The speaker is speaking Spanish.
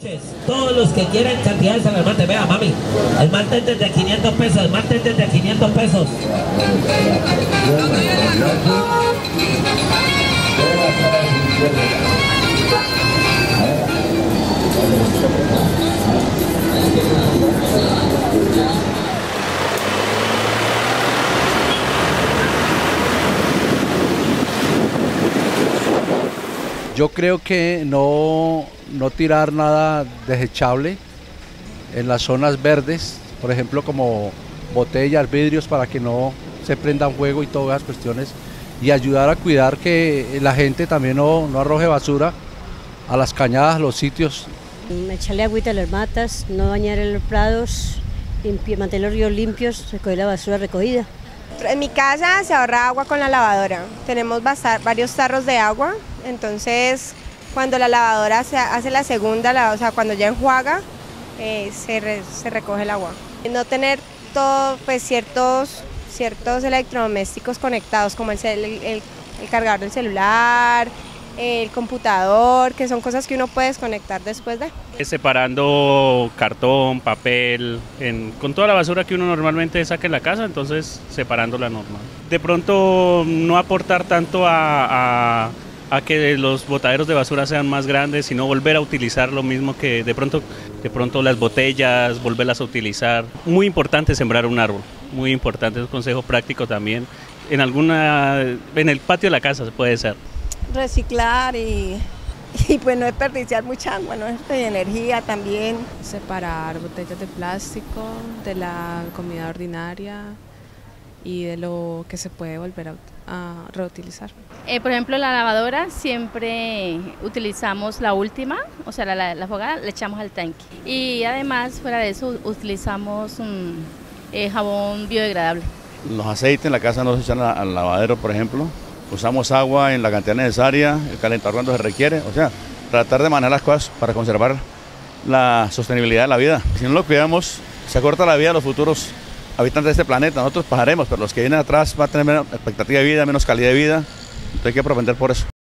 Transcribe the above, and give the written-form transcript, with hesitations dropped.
Todos los que quieran cantidades en el mate, vea mami, el mate es desde 500 pesos, el mate es desde 500 pesos. Yo creo que no tirar nada desechable en las zonas verdes, por ejemplo como botellas, vidrios, para que no se prendan fuego y todas las cuestiones, y ayudar a cuidar que la gente también no arroje basura a las cañadas, los sitios. Echarle agüita a las matas, no bañar en los prados, mantener los ríos limpios, recoger la basura recogida. En mi casa se ahorra agua con la lavadora, tenemos varios tarros de agua, entonces cuando la lavadora se hace la segunda, o sea, cuando ya enjuaga, se recoge el agua. No tener todo, pues ciertos electrodomésticos conectados, como el cargador del celular, el computador, que son cosas que uno puede desconectar después de. Separando cartón, papel, con toda la basura que uno normalmente saca en la casa, entonces separándola normal. De pronto no aportar tanto a que los botaderos de basura sean más grandes, sino volver a utilizar lo mismo que de pronto las botellas, volverlas a utilizar. Muy importante sembrar un árbol, muy importante, es un consejo práctico también. En el patio de la casa puede ser. Reciclar y pues no desperdiciar mucha agua, no de energía también. Separar botellas de plástico de la comida ordinaria y de lo que se puede volver a reutilizar. Por ejemplo, la lavadora siempre utilizamos la última, o sea, la fogada le echamos al tanque. Y además, fuera de eso, utilizamos jabón biodegradable. Los aceites en la casa no se echan al lavadero, por ejemplo. Usamos agua en la cantidad necesaria, el calentador cuando se requiere, o sea, tratar de manejar las cosas para conservar la sostenibilidad de la vida. Si no lo cuidamos, se acorta la vida de los futuros habitantes de este planeta. Nosotros pasaremos, pero los que vienen atrás van a tener menos expectativa de vida, menos calidad de vida, entonces hay que propender por eso.